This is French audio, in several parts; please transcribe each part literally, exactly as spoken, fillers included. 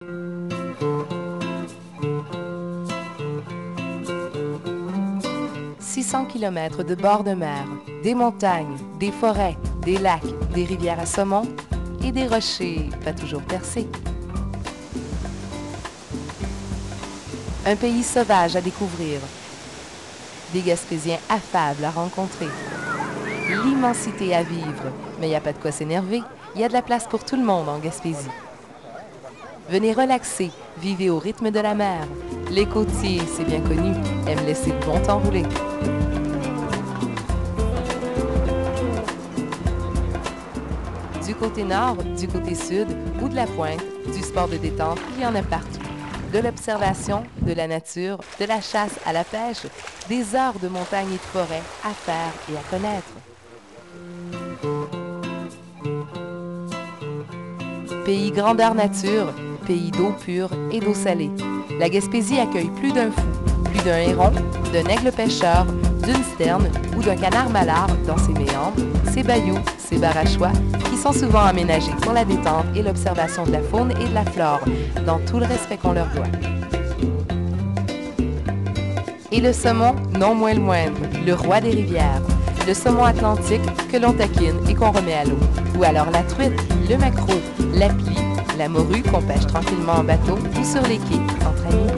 six cents kilomètres de bord de mer, des montagnes, des forêts, des lacs, des rivières à saumon et des rochers pas toujours percés. Un pays sauvage à découvrir, des Gaspésiens affables à rencontrer, l'immensité à vivre, mais il n'y a pas de quoi s'énerver, il y a de la place pour tout le monde en Gaspésie. Venez relaxer, vivez au rythme de la mer. Les côtiers, c'est bien connu, aiment laisser le bon temps rouler. Du côté nord, du côté sud ou de la pointe, du sport de détente, il y en a partout. De l'observation, de la nature, de la chasse à la pêche, des heures de montagne et de forêt à faire et à connaître. Pays grandeur nature, pays d'eau pure et d'eau salée. La Gaspésie accueille plus d'un fou, plus d'un héron, d'un aigle pêcheur, d'une sterne ou d'un canard malard dans ses méandres, ses bayous, ses barachois, qui sont souvent aménagés pour la détente et l'observation de la faune et de la flore, dans tout le respect qu'on leur doit. Et le saumon, non moins le moindre, le roi des rivières. Le saumon atlantique que l'on taquine et qu'on remet à l'eau. Ou alors la truite, le maquereau, la plie, la morue qu'on pêche tranquillement en bateau ou sur les quais, entre amis.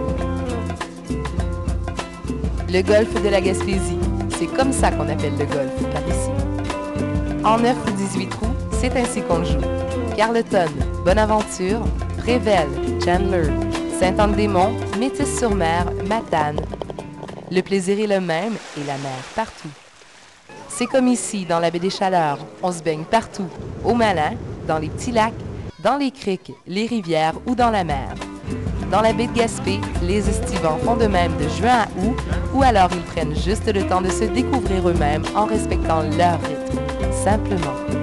Le golfe de la Gaspésie, c'est comme ça qu'on appelle le golfe par ici. En neuf ou dix-huit trous, c'est ainsi qu'on le joue. Carleton, Bonaventure, Prével, Chandler, Sainte-Anne-des-Monts, Métis-sur-Mer, Matane. Le plaisir est le même et la mer partout. C'est comme ici, dans la baie des Chaleurs, on se baigne partout, au Malin, dans les petits lacs, dans les criques, les rivières ou dans la mer. Dans la baie de Gaspé, les estivants font de même de juin à août, ou alors ils prennent juste le temps de se découvrir eux-mêmes en respectant leur rythme, simplement.